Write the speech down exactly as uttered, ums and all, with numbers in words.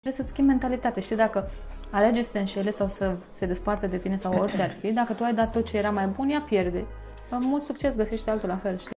Trebuie să-ți schimbi mentalitatea. Știi, dacă alege să te înșele sau să se desparte de tine sau orice ar fi, dacă tu ai dat tot ce era mai bun, ea pierde. Mult succes, găsește altul la fel, știi?